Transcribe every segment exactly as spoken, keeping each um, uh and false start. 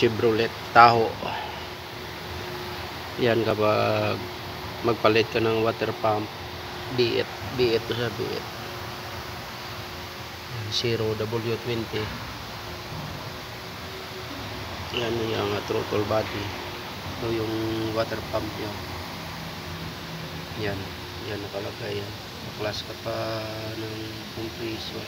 Chevrolet Tahoe. Yan kapag magpalit ka ng water pump, B eight, B eight to sa B eight. zero W twenty. Yan yung uh, throttle body. Ito yung water pump nyo. Yan, yan nakalagay yan. Class ka pa ng compressor.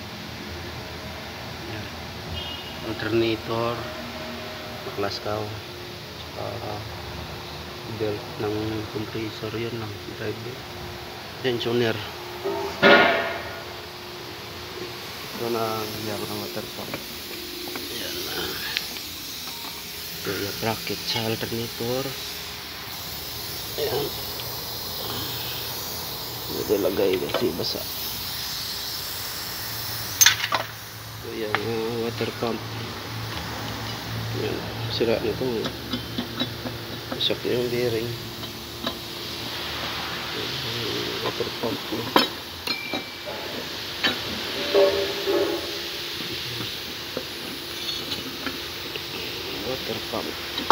Yan. Alternator. Class ka. Uh, belt ng compressor. Yan lang. Drive belt. Tensioner. Ito na yan ng water pump. Yan na. Ito yung bracket sa alternator. Ayan. Ito lagay kasi basa. So yan, uh, water pump. Yan, sira nito. Isak yung bearing. Yan, water pump ko. Water pump.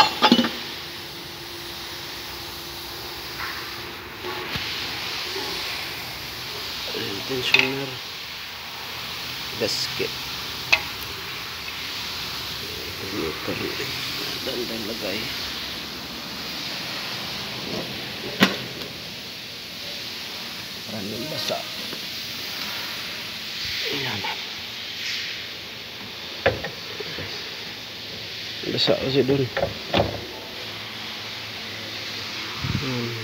Tensioner, basket, motor, dandan lagay. Maraming basa. Ayan. Basa kasi dun. Hmm.